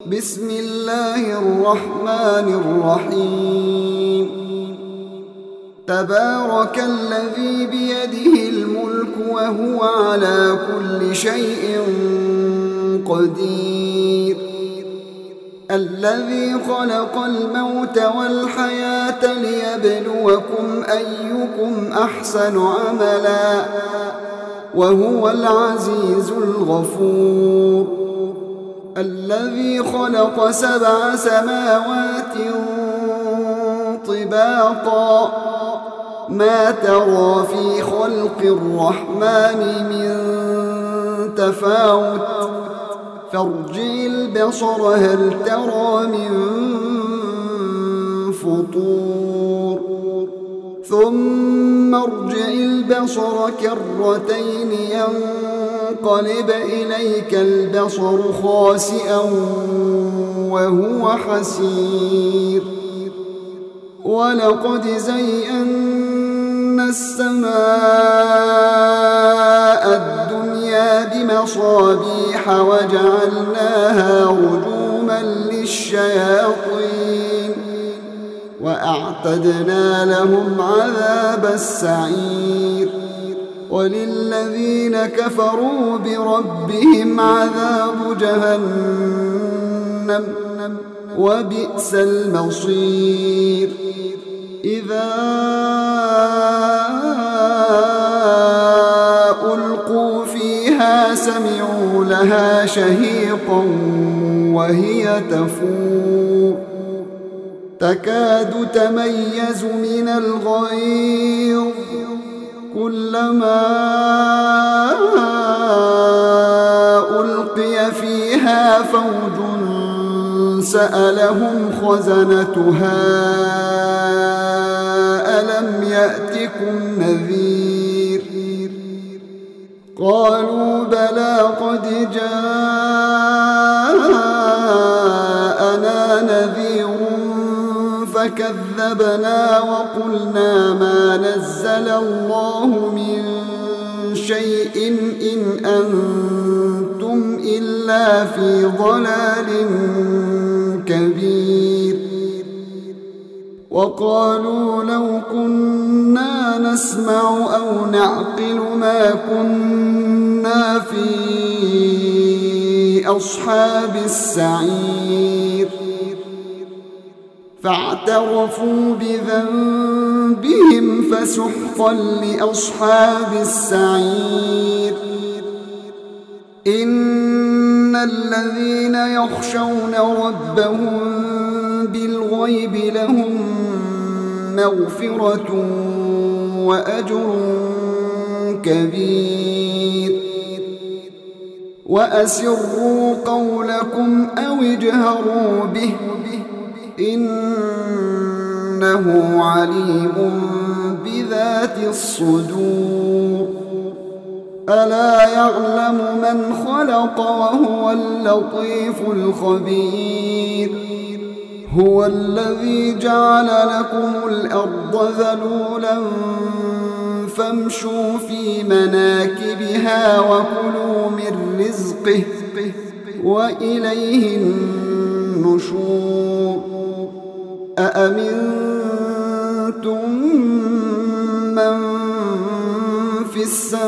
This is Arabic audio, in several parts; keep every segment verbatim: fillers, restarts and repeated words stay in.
بسم الله الرحمن الرحيم تبارك الذي بيده الملك وهو على كل شيء قدير الذي خلق الموت والحياة ليبلوكم أيكم أحسن عملا وهو العزيز الغفور الذي خلق سبع سماوات طباقا ما ترى في خلق الرحمن من تفاوت فارجع البصر هل ترى من فطور ثم ارجع البصر كرتين ينقلب إليك البصر خاسئا وهو حسير ولقد زينا السماء الدنيا بمصابيح وجعلناها رجوما للشياطين وأعتدنا لهم عذاب السعير وللذين كفروا بربهم عذاب جهنم وبئس المصير إذا ألقوا فيها سمعوا لها شهيقا وهي تفور تكاد تميز من الغيظ كلما ألقي فيها فوج سألهم خزنتها ألم يأتكم نذير قالوا بلى قد جاءنا نذير فكذبنا وقلنا ما نزل الله من شيء إن أنتم إلا في ضلال كبير وقالوا لو كنا نسمع أو نعقل ما كنا في أصحاب السعير فاعترفوا بذنبهم فسحقا لأصحاب السعير إن الذين يخشون ربهم بالغيب لهم مغفرة وأجر كبير وأسروا قولكم أو اجهروا به إنه عليم بذات الصدور ألا يعلم من خلق وهو اللطيف الخبير هو الذي جعل لكم الأرض ذلولا فامشوا في مناكبها وكلوا من رزقه وإليه النشور أأمنتم من في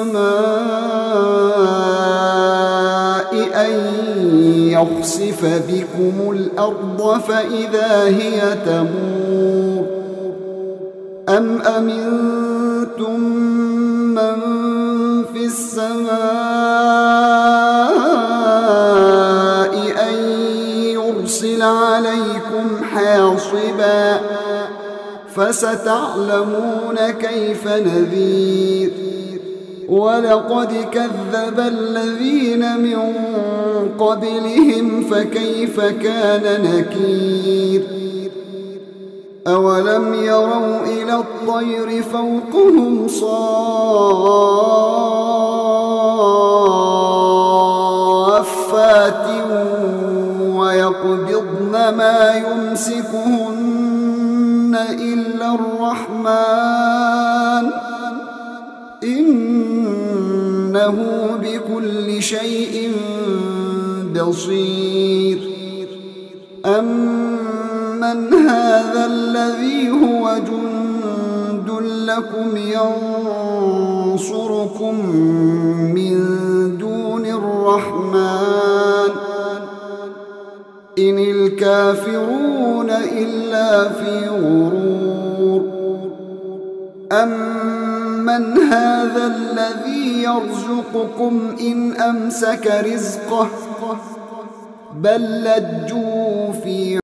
السماء أن يخسف بكم الأرض فإذا هي تمور أم أمنتم من في السماء أن يرسل عليكم حاصبا فستعلمون كيف نذير ولقد كذب الذين من قبلهم فكيف كان نكير أولم يروا إلى الطير فوقهم صافات ويقبضن ما يمسكهن إلا الرحمن إنه بكل شيء بصير أمن هذا الذي هو جند لكم ينصركم من دون الرحمن إن الكافرون إلا في غرور أمن هذا الذي يرزقكم إن أمسك رزقه بل لجوا في